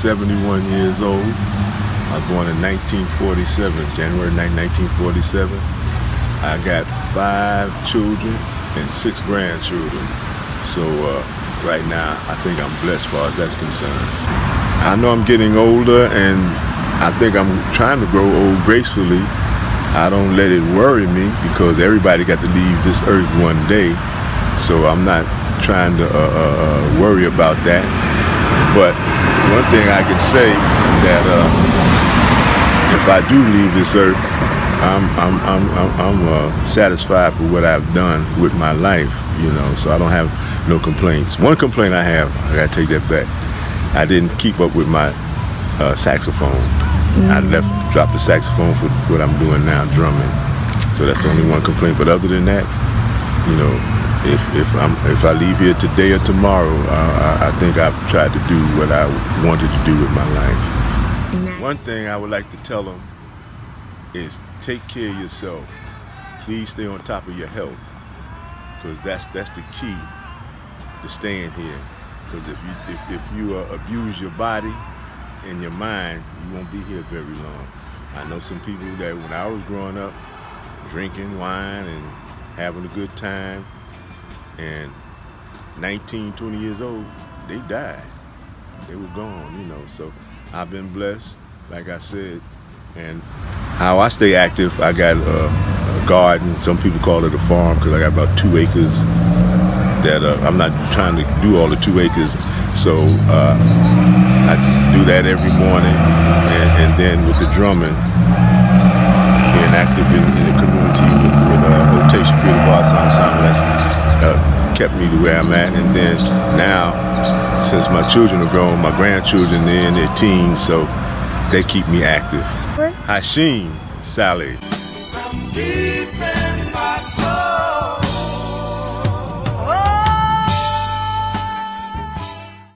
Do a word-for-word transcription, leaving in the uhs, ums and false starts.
seventy-one years old. I was born in nineteen forty-seven, January ninth, nineteen forty-seven. I got five children and six grandchildren. So uh, right now, I think I'm blessed as far as that's concerned. I know I'm getting older, and I think I'm trying to grow old gracefully. I don't let it worry me because everybody got to leave this earth one day. So I'm not trying to uh, uh, worry about that. But one thing I can say that uh, if I do leave this earth, I'm I'm I'm I'm, I'm uh, satisfied for what I've done with my life, you know. So I don't have no complaints. One complaint I have, I gotta take that back. I didn't keep up with my uh, saxophone. Mm-hmm. I left, dropped the saxophone for what I'm doing now, drumming. So that's the only one complaint. But other than that, you know, if if I'm if I leave here today or tomorrow, uh, I, I think I've tried to do what I wanted to do with my life. Mm-hmm. One thing I would like to tell them is take care of yourself. Please stay on top of your health, because that's that's the key to staying here. Because if you if, if you uh, abuse your body and your mind, you won't be here very long. I know some people that when I was growing up, drinking wine and having a good time, and nineteen, twenty years old, they died. They were gone, you know. So I've been blessed, like I said. And how I stay active, I got a, a garden. Some people call it a farm because I got about two acres that uh, I'm not trying to do all the two acres. So uh, I do that every morning, and, and then with the drumming, being active in, in the community with, with uh, Rotation Creative Arts Ensemble, that's uh, kept me the way I'm at. And then now, since my children are grown, my grandchildren, they're in their teens, so they keep me active. Hashim Saleh.